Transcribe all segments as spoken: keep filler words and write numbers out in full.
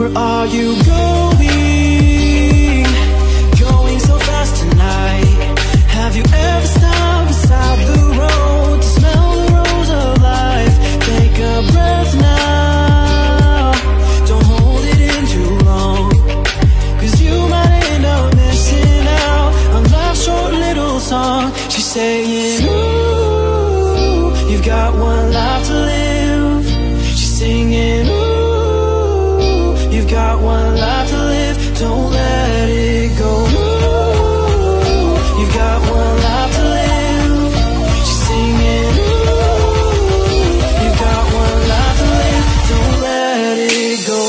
Where are you going? Going so fast tonight. Have you ever stopped beside the road to smell the rose of life? Take a breath now, don't hold it in too long, 'cause you might end up missing out on life's short little song. She's saying, ooh, you've got one life to live. She's singing, ooh, you've got one life to live. Don't let it go. Ooh, you've got one life to live. She's singing, ooh, you've got one life to live. Don't let it go.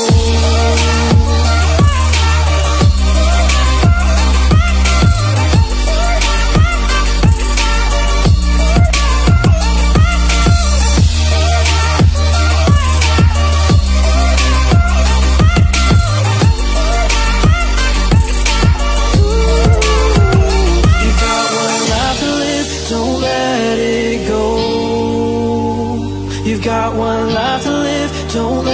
You've got one life to live, don't